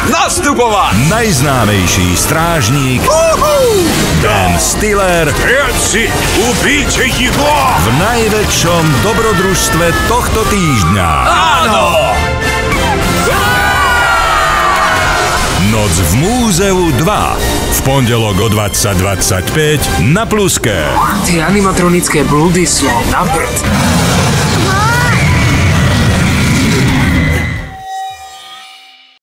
nastupovať najznámejší strážník Ben Stiller Všetci, ubíte jeho! v najväčšom dobrodružstve tohto týždňa. Áno! Noc v múzeu 2. V pondelok o 20:25 na Pluske. Tie animatronické blúdy sú na prd.